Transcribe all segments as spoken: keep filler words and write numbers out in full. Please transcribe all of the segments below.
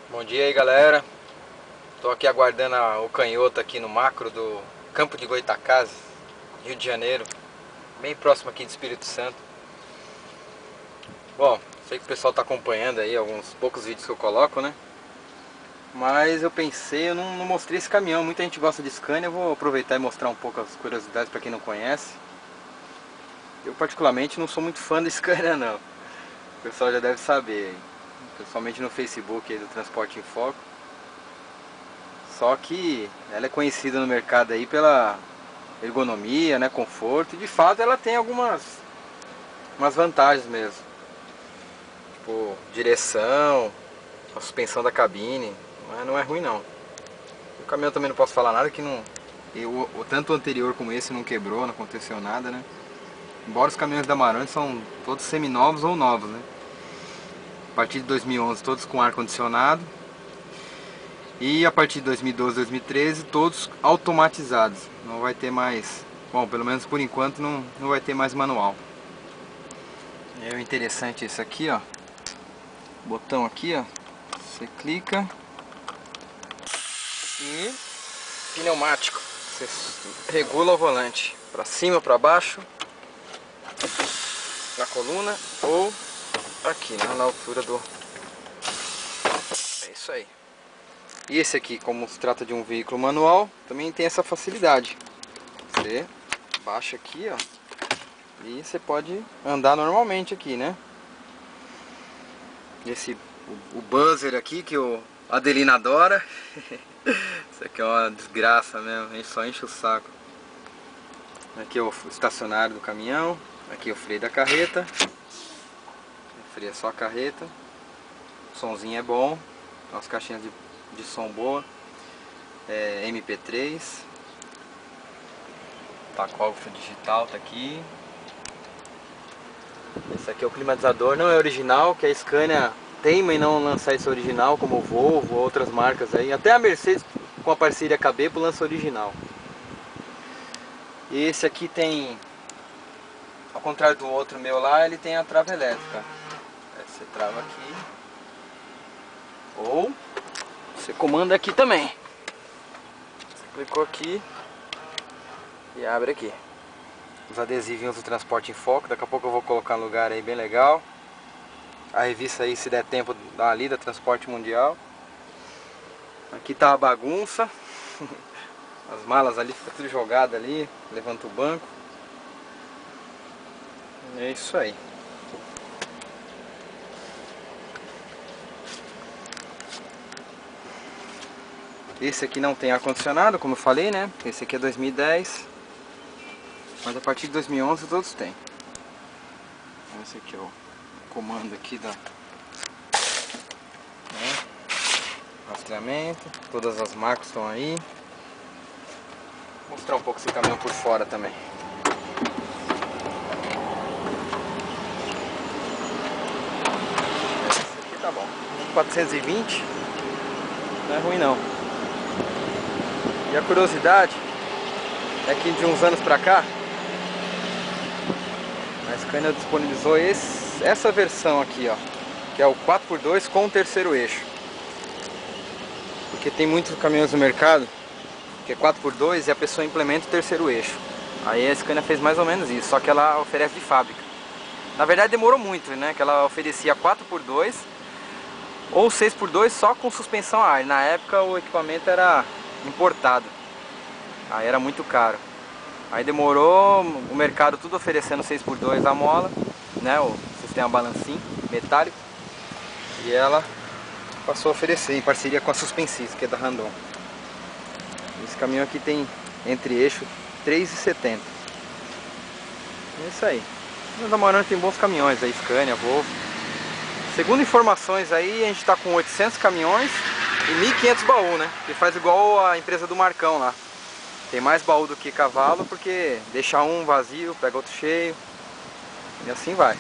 Bom dia aí, galera. Tô aqui aguardando a- o canhoto aqui no macro do Campo de Goytacazes, Rio de Janeiro, bem próximo aqui de Espírito Santo. Bom, sei que o pessoal tá acompanhando aí alguns poucos vídeos que eu coloco, né? Mas eu pensei, eu não, não mostrei esse caminhão. Muita gente gosta de Scania, eu vou aproveitar e mostrar um pouco as curiosidades para quem não conhece. Eu particularmente não sou muito fã da Scania não. O pessoal já deve saber aí, principalmente no Facebook aí do Transporte em Foco. Só que ela é conhecida no mercado aí pela ergonomia, né, conforto, e de fato ela tem algumas umas vantagens mesmo. Tipo, direção, a suspensão da cabine, mas não é ruim não. O caminhão também não posso falar nada que não, eu, o, tanto o anterior como esse não quebrou, não aconteceu nada, né? Embora os caminhões da Marantz são todos seminovos ou novos, né? A partir de dois mil e onze todos com ar condicionado. E a partir de dois mil e doze, dois mil e treze, todos automatizados. Não vai ter mais, bom, pelo menos por enquanto não, não vai ter mais manual. É interessante esse aqui, ó. Botão aqui, ó. Você clica e pneumático. Você regula o volante para cima, para baixo, na coluna ou aqui, né, na altura do. É isso aí. E esse aqui, como se trata de um veículo manual, também tem essa facilidade. Você baixa aqui, ó, e você pode andar normalmente aqui, né? Esse, o, o buzzer aqui, que o Adelino adora. Isso aqui é uma desgraça mesmo, a gente só enche o saco. Aqui é o estacionário do caminhão. Aqui é o freio da carreta. O freio é só a carreta. O somzinho é bom. As caixinhas de, de som boa. É, M P três. Tacógrafo digital tá aqui. Esse aqui é o climatizador, não é original, que a Scania teima em não lançar esse original, como o Volvo, outras marcas aí. Até a Mercedes com a parceria com a Beppo lança original. E esse aqui tem, ao contrário do outro meu lá, ele tem a trava elétrica. Aí você trava aqui. Ou você comanda aqui também. Você clicou aqui e abre aqui. Os adesivinhos do Transporte em Foco, daqui a pouco eu vou colocar um lugar aí bem legal. A revista aí, se der tempo, dá uma lida, Transporte Mundial. Aqui tá a bagunça. As malas ali, fica tudo jogado ali. Levanta o banco. É isso aí. Esse aqui não tem ar-condicionado, como eu falei, né? Esse aqui é dois mil e dez. Mas a partir de dois mil e onze todos têm. Esse aqui é o comando aqui da... Né? Rastreamento. Todas as marcas estão aí. Vou mostrar um pouco esse caminhão por fora também. Esse aqui tá bom. quatrocentos e vinte. Não é ruim não. E a curiosidade é que de uns anos pra cá a Scania disponibilizou esse, essa versão aqui, ó, que é o quatro por dois com o terceiro eixo. Porque tem muitos caminhões no mercado que é quatro por dois e a pessoa implementa o terceiro eixo. Aí a Scania fez mais ou menos isso, só que ela oferece de fábrica. Na verdade demorou muito, né? Que ela oferecia quatro por dois ou seis por dois só com suspensão a ar. Na época o equipamento era importado. Aí era muito caro. Aí demorou, o mercado tudo oferecendo seis por dois a mola, né, o sistema balancinho metálico. E ela passou a oferecer em parceria com a Suspensys, que é da Randon. Esse caminhão aqui tem entre eixo três e setenta. É isso aí. Mas a Marantz tem bons caminhões aí, Scania, Volvo. Segundo informações aí, a gente está com oitocentos caminhões e mil e quinhentos baús, né? Que faz igual a empresa do Marcão lá. Tem mais baú do que cavalo, porque deixa um vazio, pega outro cheio. E assim vai.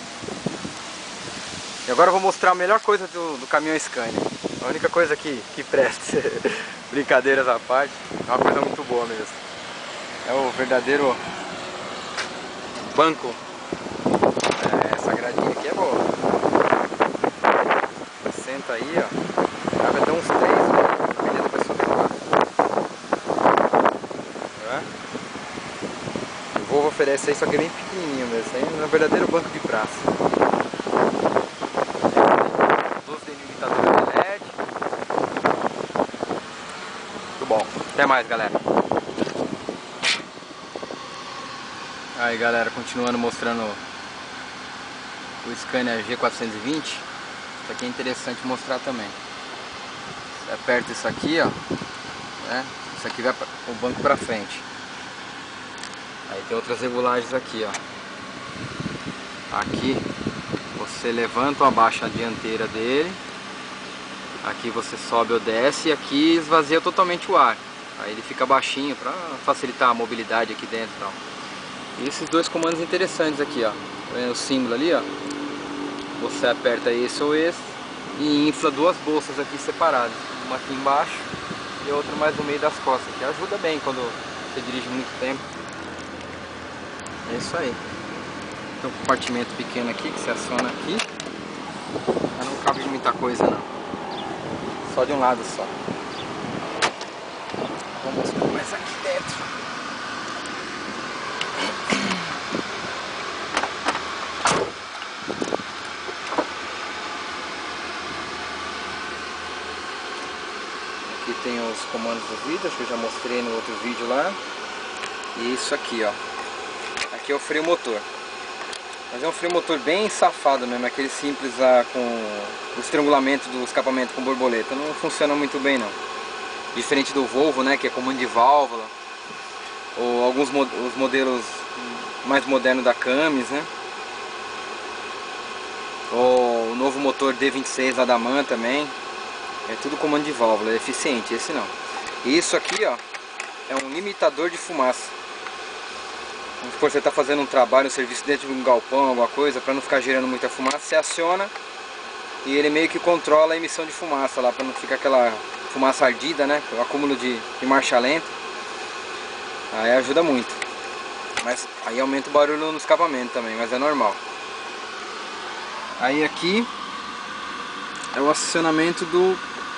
E agora eu vou mostrar a melhor coisa do, do caminhão Scania. A única coisa que, que presta. Brincadeiras à parte. É uma coisa muito boa mesmo. É o verdadeiro banco. É, essa gradinha aqui é boa. Senta aí, ó. Cabe até uns três, dependendo da pessoa que tá. O Volvo oferece aí, só que é bem pequenininho mesmo. Isso aí é um verdadeiro banco de praça. doze delimitadores de L E D. Muito bom. Até mais, galera. Aí, galera, continuando mostrando o Scania G quatrocentos e vinte. Isso aqui é interessante mostrar também. Você aperta isso aqui, ó, né? Isso aqui vai o banco para frente. Aí tem outras regulagens aqui, ó. Aqui você levanta ou abaixa a dianteira dele. Aqui você sobe ou desce e aqui esvazia totalmente o ar. Aí ele fica baixinho para facilitar a mobilidade aqui dentro e tal. E esses dois comandos interessantes aqui, ó. Tá vendo o símbolo ali, ó? Você aperta esse ou esse e infla duas bolsas aqui separadas. Uma aqui embaixo e outra mais no meio das costas, que ajuda bem quando você dirige muito tempo. É isso aí. Tem um compartimento pequeno aqui que você aciona aqui. Mas não cabe de muita coisa não. Só de um lado só. Vamos mostrar mais aqui dentro. Aqui tem os comandos do vídeo, acho que eu já mostrei no outro vídeo lá. E isso aqui, ó. Aqui é o freio motor. Mas é um freio motor bem safado mesmo, aquele simples lá com o estrangulamento do escapamento com borboleta. Não funciona muito bem não. Diferente do Volvo, né, que é comando de válvula. Ou alguns mo os modelos mais modernos da Camis, né. Ou o novo motor D vinte e seis lá da MAN também. É tudo comando de válvula, é eficiente, esse não. E isso aqui, ó, é um limitador de fumaça. Vamos supor, você está fazendo um trabalho, um serviço dentro de um galpão, alguma coisa, para não ficar gerando muita fumaça, você aciona e ele meio que controla a emissão de fumaça lá, para não ficar aquela fumaça ardida, né? O acúmulo de, de marcha lenta. Aí ajuda muito. Mas aí aumenta o barulho no escapamento também, mas é normal. Aí aqui é o acionamento do,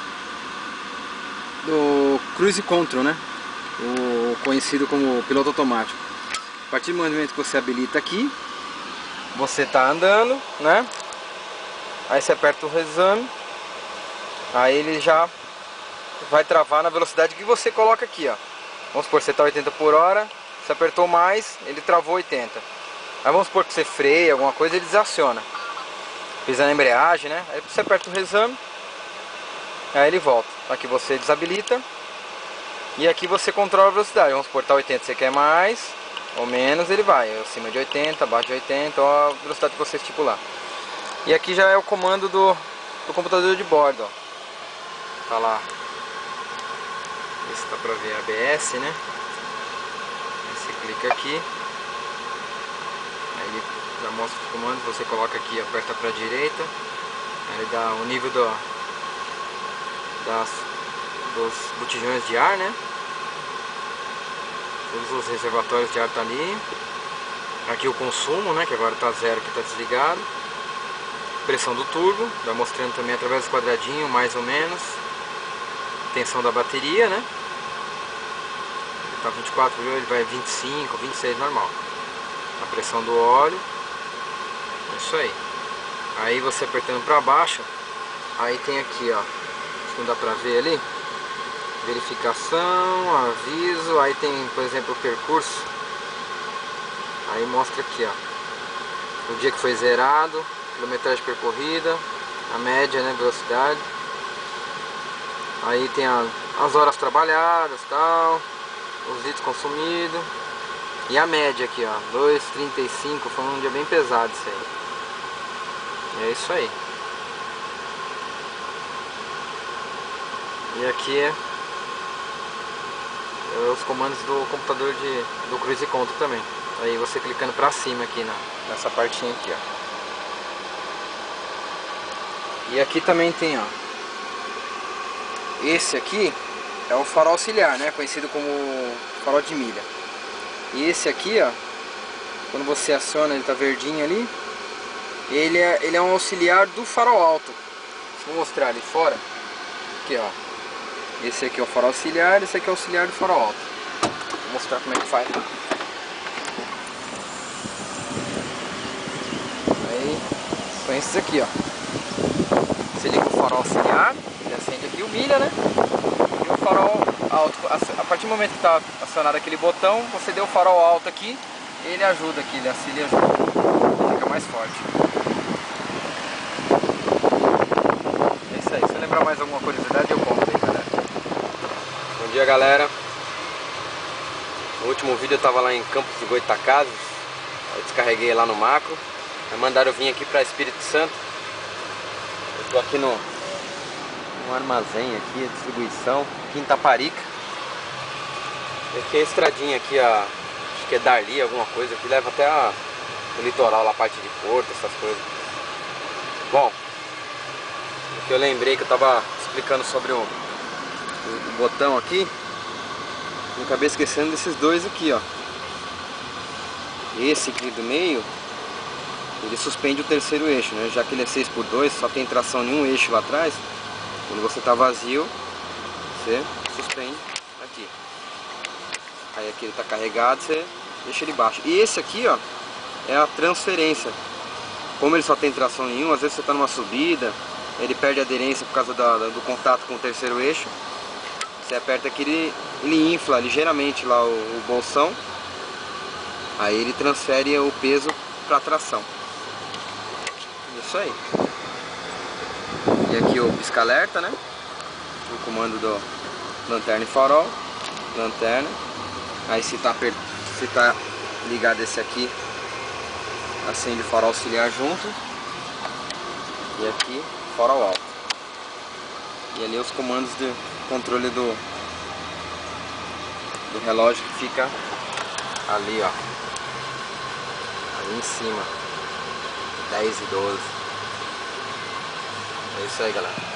do Cruise Control, né? O conhecido como piloto automático. A partir do momento que você habilita aqui, você está andando, né? Aí você aperta o resame, aí ele já vai travar na velocidade que você coloca aqui, ó. Vamos supor que você está oitenta por hora, você apertou mais, ele travou oitenta. Aí vamos supor que você freia, alguma coisa, ele desaciona. Pisa na embreagem, né? Aí você aperta o resame, aí ele volta. Aqui você desabilita e aqui você controla a velocidade. Vamos supor que está oitenta, você quer mais ou menos, ele vai acima de oitenta, abaixo de oitenta, ó, a velocidade que você estipular. E aqui já é o comando do, do computador de bordo, ó. Tá lá. Esse tá pra ver A B S, né? Aí você clica aqui. Aí ele já mostra os comandos, você coloca aqui, aperta pra direita. Aí ele dá o nível do, das, dos botijões de ar, né? Todos os reservatórios de ar tá ali. Aqui o consumo, né, que agora tá zero, que tá desligado. Pressão do turbo, vai mostrando também através do quadradinho, mais ou menos. Tensão da bateria, né? Ele tá vinte e quatro, ele vai vinte e cinco, vinte e seis normal. A pressão do óleo. É isso aí. Aí você apertando para baixo, aí tem aqui, ó, não dá pra ver ali. Verificação, aviso, aí tem, por exemplo, o percurso. Aí mostra aqui, ó, o dia que foi zerado, quilometragem percorrida, a média, né, velocidade. Aí tem a, as horas trabalhadas, tal, os litros consumidos e a média aqui, ó, dois vírgula trinta e cinco, foi um dia bem pesado isso aí. E é isso aí. E aqui é os comandos do computador de, do Cruise Control também. Aí você clicando pra cima aqui na, nessa partinha aqui, ó. E aqui também tem, ó, esse aqui é o farol auxiliar, né, conhecido como farol de milha. E esse aqui, ó, quando você aciona, ele tá verdinho ali. Ele é, ele é um auxiliar do farol alto. Vou mostrar ali fora. aqui, ó. Esse aqui é o farol auxiliar, esse aqui é o auxiliar do farol alto. Vou mostrar como é que faz. Aí, põe esses aqui, ó. Você liga o farol auxiliar, ele acende aqui o milha, né? E o farol alto, a partir do momento que está acionado aquele botão, você deu o farol alto aqui, ele ajuda aqui, ele auxilia, ajuda, ele fica mais forte. É isso aí, se eu lembrar mais alguma curiosidade eu conto aí, galera. Bom dia, galera. No último vídeo eu tava lá em Campos de Goytacazes, eu descarreguei lá no macro, aí mandaram eu vir aqui para Espírito Santo. Eu tô aqui no, no armazém aqui, a distribuição, aqui em Taparica. E aqui é a estradinha aqui, a, acho que é Darli, alguma coisa, que leva até a, o litoral, lá, a parte de Porto, essas coisas. Bom, o que eu lembrei que eu tava explicando sobre o, o, o botão aqui, não acabei esquecendo desses dois aqui, ó. Esse aqui do meio, ele suspende o terceiro eixo, né? Já que ele é seis por dois, só tem tração em um eixo lá atrás. Quando você tá vazio, você suspende aqui. Aí aqui ele tá carregado, você deixa ele baixo. E esse aqui, ó, é a transferência. Como ele só tem tração em um, às vezes você tá numa subida, ele perde aderência por causa da, do contato com o terceiro eixo. Você aperta aqui, ele, ele infla ligeiramente lá o, o bolsão. Aí ele transfere o peso para tração. Isso aí. E aqui o pisca-alerta, né? O comando do lanterna e farol. Lanterna. Aí se tá, se tá ligado esse aqui, acende o farol auxiliar junto. E aqui farol alto. E ali os comandos de controle do, do relógio que fica ali, ó. Ali em cima. dez e doze. É isso aí, galera.